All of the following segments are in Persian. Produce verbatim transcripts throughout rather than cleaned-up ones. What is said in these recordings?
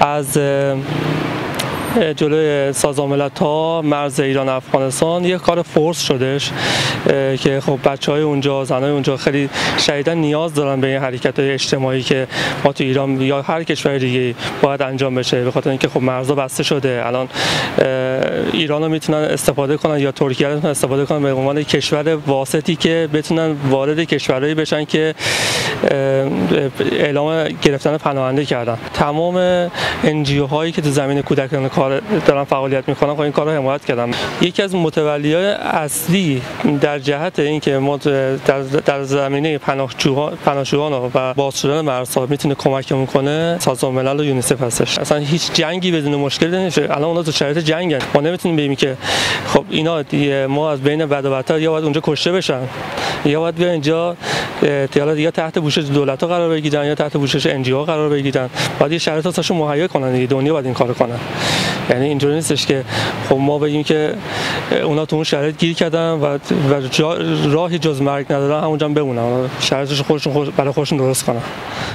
از جلوی سازمان ملل تا مرز ایران و افغانستان یک کار فورس شدش که خب بچهای اونجا، زنای اونجا خیلی شدیداً نیاز دارن به این حرکت‌های اجتماعی که ما تو ایران یا هر کشور دیگه باید انجام بشه، به خاطر اینکه خب مرزها بسته شده. الان ایران رو میتونن استفاده کنن یا ترکیه رو میتونن استفاده کنن به عنوان کشور واسطی که بتونن وارد کشورهایی بشن که اعلام گرفتن پناهنده کردن. تمام ان جی او هایی که تو زمین کودکان کار دارن فعالیت میکنن خب این کارو حمایت کردم. یکی از متولیای اصلی در جهت اینکه ما در در زمینه پناهجویان پناهجویان و باز شدن مرزها میتونه کمکمون کنه سازمان ملل و یونیسف هستش. اصلا هیچ جنگی بدون مشکل نمیشه. الان اونا تو شرایط جنگن، ما نمیتونیم بگیم که خب اینا دیگه ما از بین بد و بدتر یا باید اونجا کشته بشن یا باید بیا اینجا یا تحت پوشش دولت‌ها قرار بگیرن یا تحت پوشش ان جی او قرار بگیرن. باید یه شرایط واسهشون مهیا کنن دیگه، دنیا باید این کارو کنه. یعنی اینجوری نیستش که خب ما بگیم که اونا تو اون شرایط گیر کردن و راهی جز مرگ ندارن، همونجا بمونن، شرایطش خودشون خود برای خودشون درست کنن.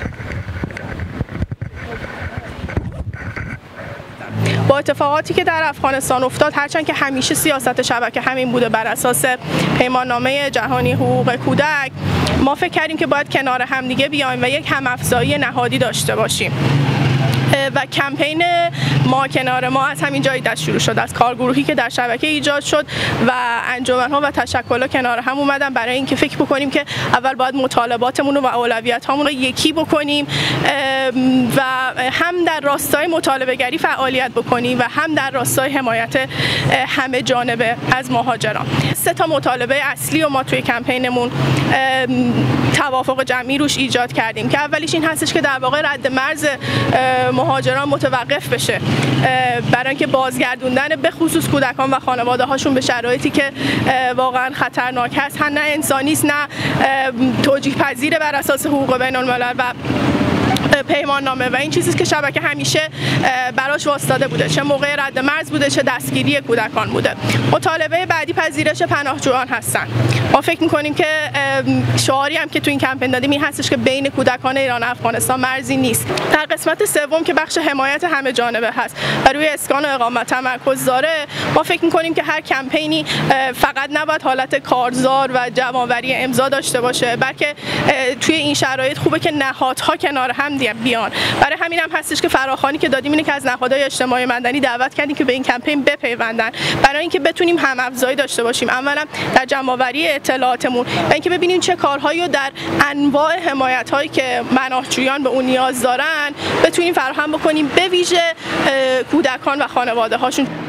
با اتفاقاتی که در افغانستان افتاد، هرچند که همیشه سیاست شبکه همین بوده بر اساس پیماننامه جهانی حقوق کودک، ما فکر کردیم که باید کنار همدیگه بیایم و یک هم‌افزایی نهادی داشته باشیم و کمپین ما کنار ما از همین جایی دست شروع شد، از کارگروهی که در شبکه ایجاد شد و انجمن‌ها و تشکل‌ها کنار هم اومدن برای اینکه فکر بکنیم که اول باید مطالباتمون و اولویت‌هامون رو یکی بکنیم و هم در راستای مطالبه گری فعالیت بکنیم و هم در راستای حمایت همه جانبه از مهاجران. سه تا مطالبه اصلی و ما توی کمپینمون توافق جمعی روش ایجاد کردیم که اولیش این هستش که در واقع رد مرز مهاجران متوقف بشه برای اینکه بازگردوندن به خصوص کودکان و خانواده هاشون به شرایطی که واقعا خطرناک هست، نه انسانی است نه توجیه پذیر بر اساس حقوق بین الملل و پیمان نامه و این چیزی که شبکه همیشه براش واسطاده بوده، چه موقع رد مرز بوده چه دستگیری کودکان بوده. مطالبه بعدی پذیرش پناهجویان هستن. ما فکر می‌کنیم که شعاری هم که تو این کمپین دادیم این هستش که بین کودکان ایران و افغانستان مرزی نیست. در قسمت سوم که بخش حمایت همه جانبه هست و روی اسکان و اقامت تمرکز داره، ما فکر می‌کنیم که هر کمپینی فقط نباید حالت کارزار و جمع‌آوری امضا داشته باشه، بلکه توی این شرایط خوبه که نهادها کنار هم بیان. برای همین هم هستش که فراخوانی که دادیم اینه که از نهادهای اجتماعی مدنی دعوت کردیم که به این کمپین بپیوندن برای اینکه بتونیم هم افزایی داشته باشیم، اولا در جمع‌آوری اطلاعاتمون و اینکه ببینیم چه کارهایی رو در انواع حمایت‌هایی که پناهجویان به اون نیاز دارن بتونیم فراهم بکنیم، به ویژه کودکان و خانواده‌هاشون.